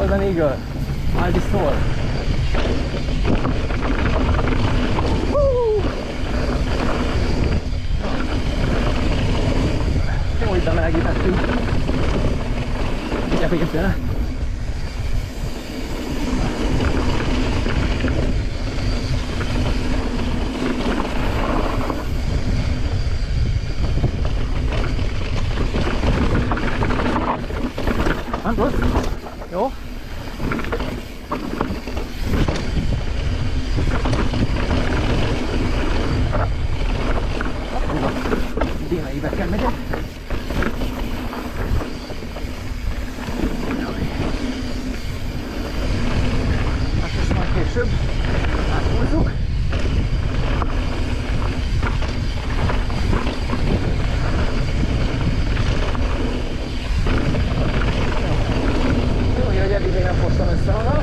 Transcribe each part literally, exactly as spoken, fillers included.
as an eagle. I'll be soar. Jó, itt bemelegítettünk. Ugye végül. Nem rossz? Jó? Dénaibe kell megyek. Hát ezt majd később áthúzzuk. Jó, hogy eddig még nem fostam össze magam.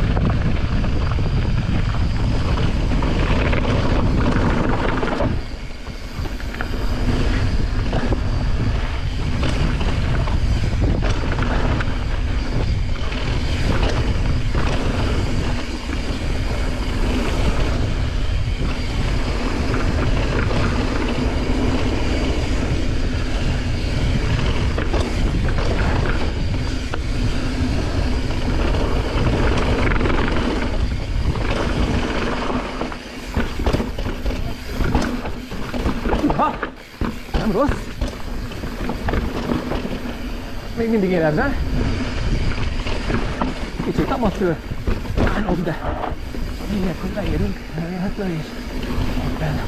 Ha, nem rossz. Még mindig életben. Kicsit amatőr, állok, de lényeg, hogy beérünk, remélhetően is ebben.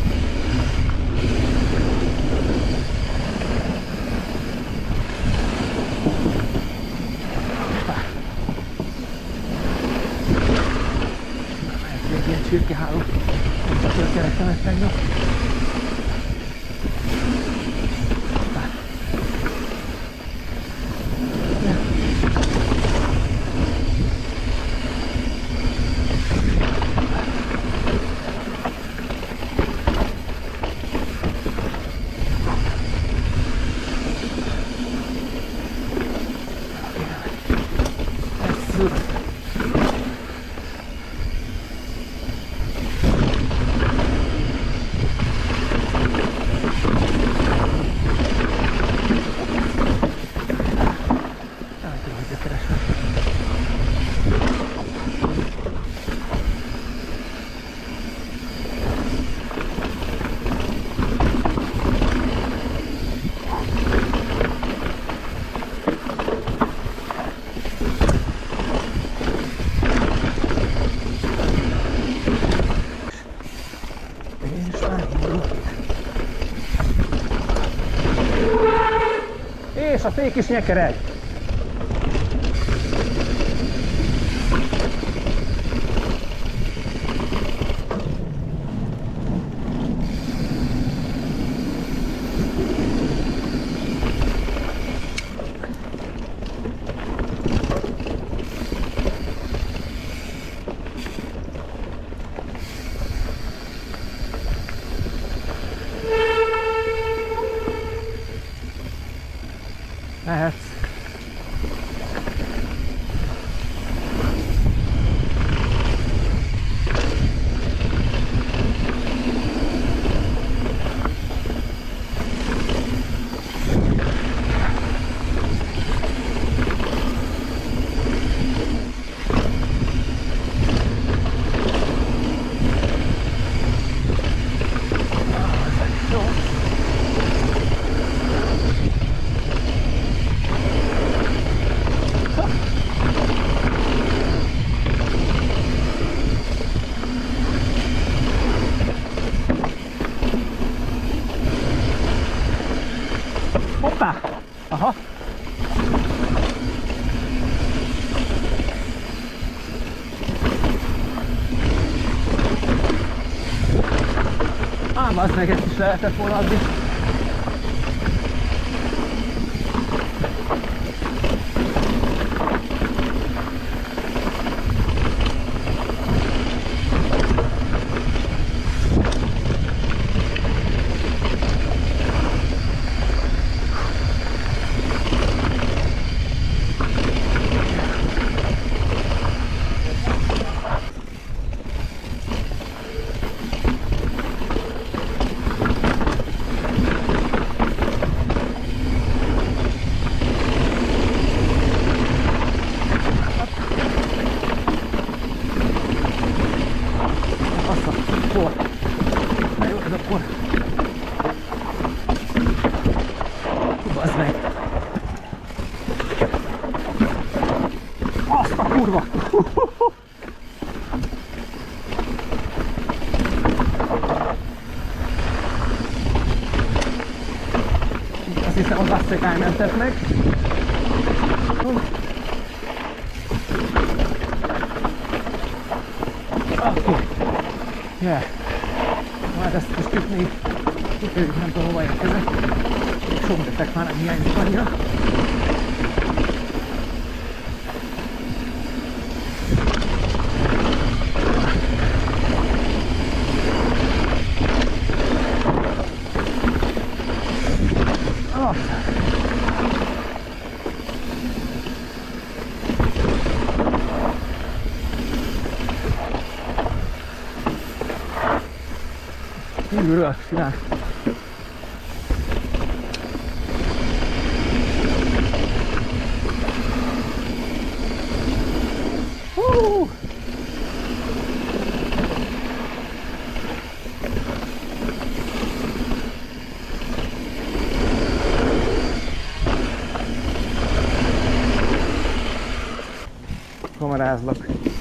Egy ilyen csirkeháló, csak kerestem ezt tegnap. És a fék is nyekered! Lehetsz. Hoppá! Aha! Ám az meg ezt is lehetett volna adni. kurva! Azt hiszem, a basszekály mentett meg. Oké. Okay. Yeah. Hát ezt most itt még kifejezünk, nem tudom, hova érkezek. Sok detek már nem hiányzik annyira. Kívülről csinál. Hú! Kamerázlak.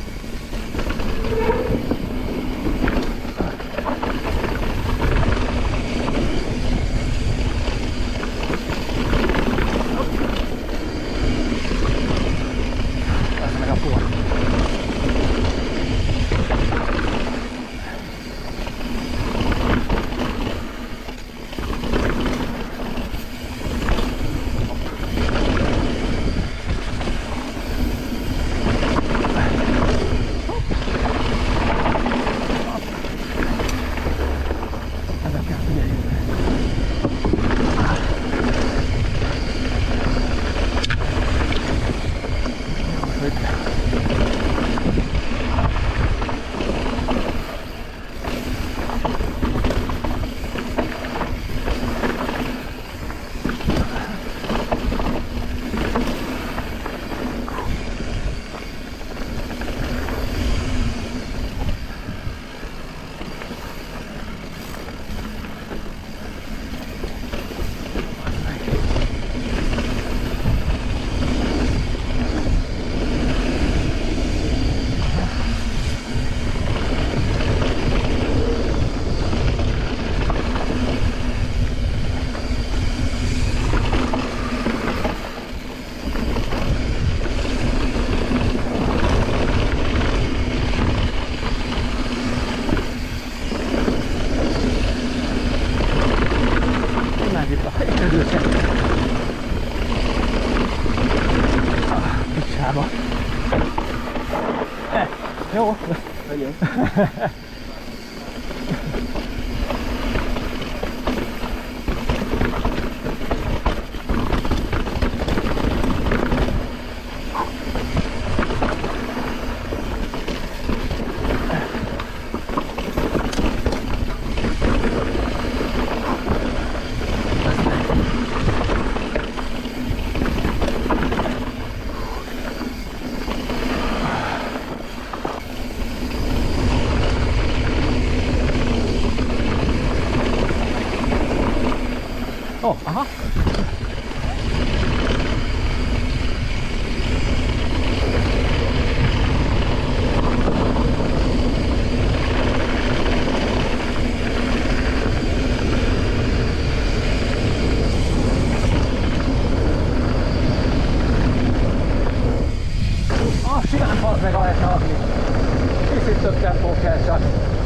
Jó. Nagyon. Oh, aha. Ah, simán fazd meg, lehet adni. Kicsit több tempó kell csak.